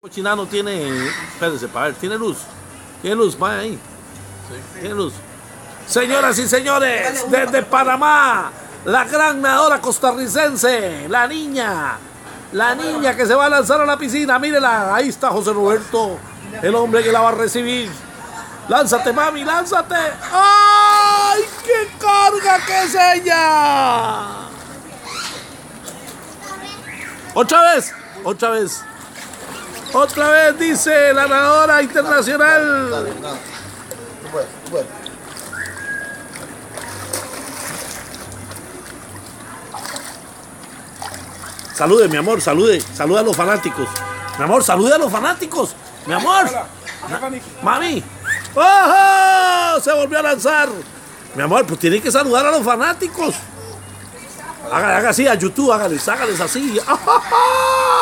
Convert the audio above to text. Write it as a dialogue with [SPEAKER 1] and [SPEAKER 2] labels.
[SPEAKER 1] Cochinano tiene, espérense, para ver, tiene luz, va ahí, tiene luz. Señoras y señores, desde Panamá, la gran nadadora costarricense, la niña que se va a lanzar a la piscina, mírela, ahí está José Roberto, el hombre que la va a recibir. Lánzate, mami, lánzate. ¡Ay, qué carga que es ella! Otra vez dice la nadadora internacional.
[SPEAKER 2] Dale. Tú puedes.
[SPEAKER 1] Salude, mi amor, salude a los fanáticos. Mi amor, salude a los fanáticos. Mi amor. Mami. ¡Oh! Se volvió a lanzar. Mi amor, pues tiene que saludar a los fanáticos. Haga así a YouTube, hágales así. ¡Ah!